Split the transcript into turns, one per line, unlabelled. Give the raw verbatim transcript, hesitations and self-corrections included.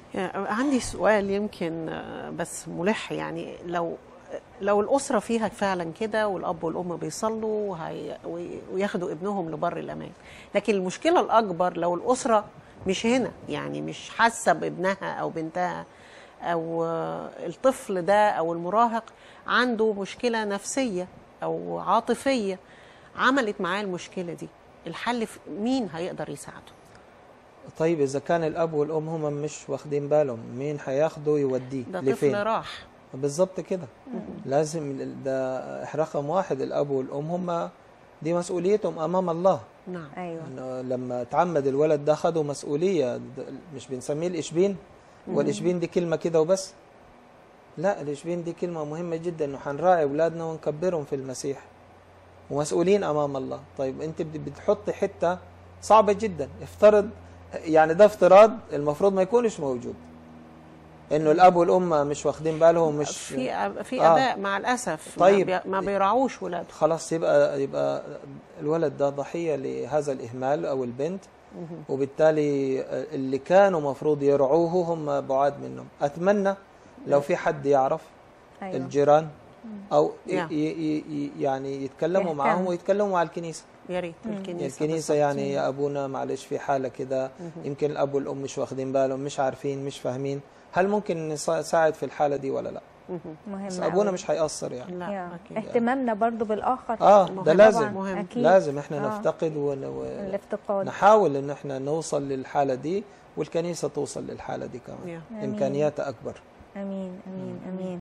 يعني عندي سؤال يمكن بس ملح، يعني لو لو الأسرة فيها فعلا كده والأب والأم بيصلوا وهي- وياخدوا ابنهم لبر الأمان، لكن المشكلة الأكبر لو الأسرة مش هنا، يعني مش حاسة بابنها أو بنتها، أو الطفل ده أو المراهق عنده مشكلة نفسية أو عاطفية عملت معاه المشكلة دي، الحل في- مين هيقدر يساعده؟
طيب إذا كان الأب والأم هم مش واخدين بالهم، مين هياخده يوديه
ده
لفين؟
طفل راح.
بالظبط كده. لازم ده رقم واحد، الأب والأم هم دي مسؤوليتهم أمام الله.
نعم.
ايوه.
إنه لما تعمد الولد ده خدوا مسؤولية، ده مش بنسميه الإشبين، والإشبين دي كلمة كده وبس. لا، الإشبين دي كلمة مهمة جدا، إنه هنراعي أولادنا ونكبرهم في المسيح ومسؤولين أمام الله. طيب أنت بتحط حتة صعبة جدا، افترض يعني ده افتراض المفروض ما يكونش موجود، انه الاب والام مش واخدين بالهم، مش
في أب- في
آه.
اباء مع الاسف
طيب.
ما بي- ما بيراعوش ولاده.
خلاص يبقى يبقى الولد ده ضحيه لهذا الاهمال او البنت، وبالتالي اللي كانوا مفروض يرعوه هم بعاد منهم. اتمنى لو في حد يعرف
أيوة.
الجيران او ي-
نعم.
ي- ي- يعني يتكلموا
يهتم.
معاهم ويتكلموا مع الكنيسه.
يا ريت
مم.
الكنيسه
الكنيسه
بالظبط.
يعني يا ابونا معلش في حاله كده، يمكن الاب والام مش واخدين بالهم، مش عارفين، مش فاهمين، هل ممكن نساعد في الحاله دي ولا لا؟
مهم
بس
أوي.
ابونا مش هيأثر يعني.
لا
يا.
اكيد.
اهتمامنا برضو بالاخر.
اه
مهم.
ده لازم
مهم.
أكيد.
لازم احنا
آه.
نفتقد ون...
الافتقاد.
ونحاول ان احنا نوصل للحاله دي، والكنيسه توصل للحاله دي كمان،
يا.
آمين.
امكانياتها اكبر.
امين امين امين.